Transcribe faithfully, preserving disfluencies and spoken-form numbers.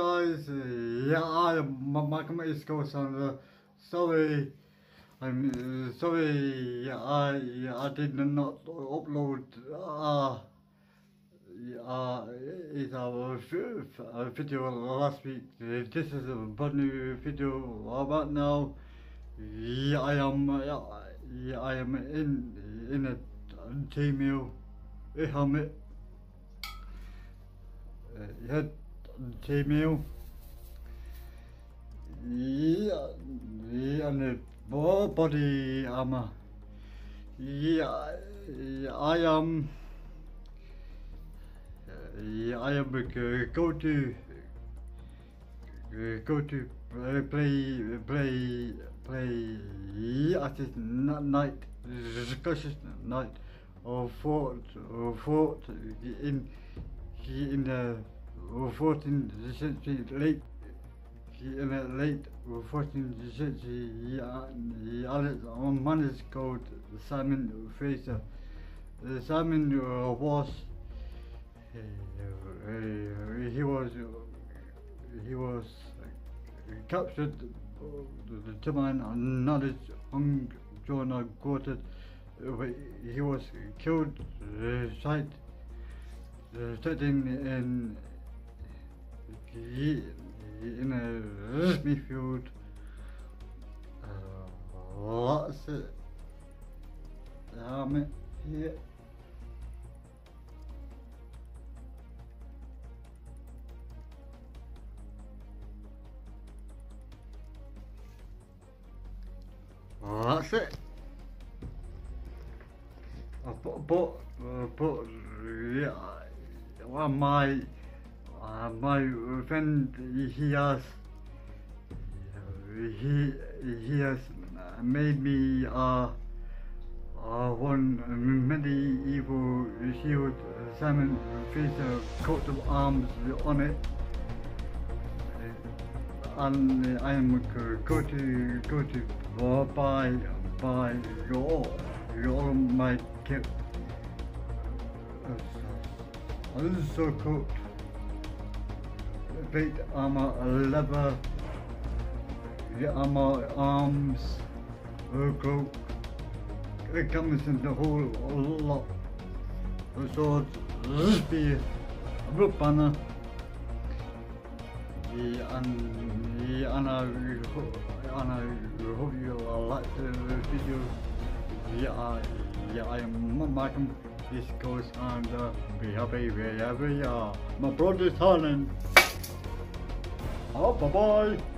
guys, uh, yeah, I am Malcolm EastCoast and uh, sorry, I'm uh, sorry, yeah, I yeah, I did not upload uh, uh, is our uh, video last week. Uh, this is a brand new video about now. Yeah, I am yeah, yeah, I am in in a team a helmet. Uh, T-mail. Yeah, yeah, and the body armor. Yeah, yeah, I am. Yeah, I am uh, go to uh, go to uh, play play play. Yeah, at this night discussion night or fought or fought in in the fourteenth century, late in the late fourteenth century, he, he on man is called Simon Fraser. Uh, Simon uh, was uh, uh, he was uh, he was uh, captured. Uh, the German knowledge on John quoted. Uh, he was killed. Uh, sight. Uh, sitting in in a Smithfield. Uh, that's it. Um, yeah. That's it. Uh, but, but, uh, but, yeah. Well, my uh, my friend, he has he he has made me uh, uh one medieval shield, Simon Fraser coat of arms on it, and I am go to go to buy buy your your my kit. This is so cool. Plate armor, leather, armor, arms, cloak. It comes in the whole lot. The swords, spear, rope banner. Yeah, and yeah, and I and I hope you like the video. Yeah, I, yeah, I am Malcolm EastCoast and uh, be happy wherever you are. My brother's Highland. Oh, bye bye.